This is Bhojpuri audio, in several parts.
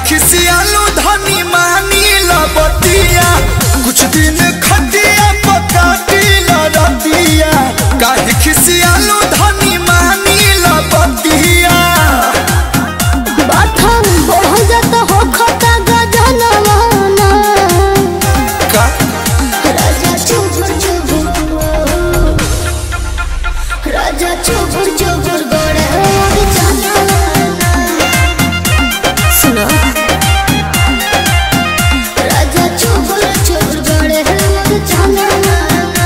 खिसियालू धनी मानी लबतिया कुछ दिन खटिया पकाटी लरतिया काहे खिसियालू धनी मानी लबतिया बाथम बढ़ जात हो खता गजनवाना का राजा चुबुर चुबुर राजा चुबुर चुबुर गड़े जानवाना सुनो राजा चुबुर चुबुर गड़े जानवाना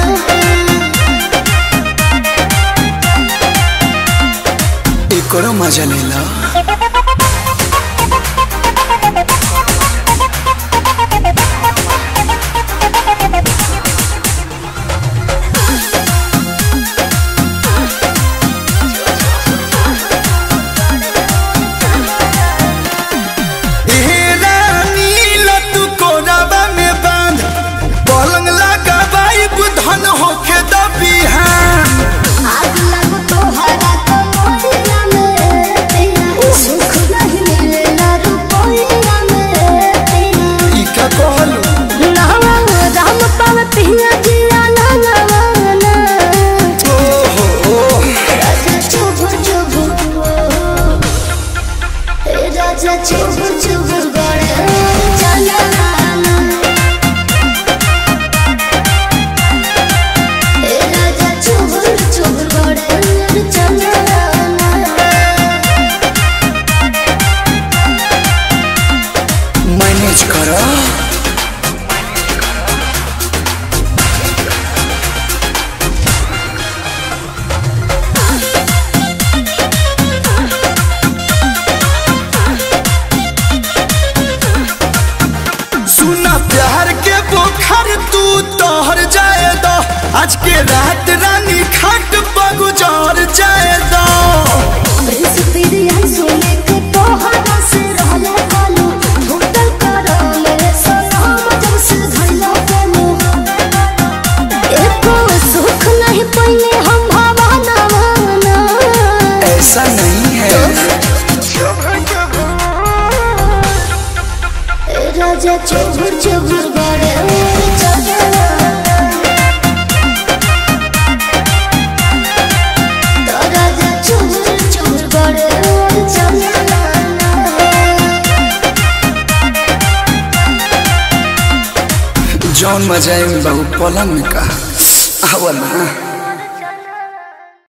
एकरो मजा लेला चुबुर चुबुर गड़े जानवाना राजा चुबुर चुबुर गड़े जानवाना मैनेज करो प्यार के बोखर तू तोहर जाए दो आज के रात रानी खाट पर गुजार जाए दो सोने के तोहरा से रहले कालू होटल करो मेरे सलाम जब से धइलो केनो एको सुख नहीं पइले हम भावना ऐसा नहीं है राजा चुबुर चुबुर गड़े राजा चुबुर चुबुर गड़े जौन मजा है बहु पलंग में कहा आवला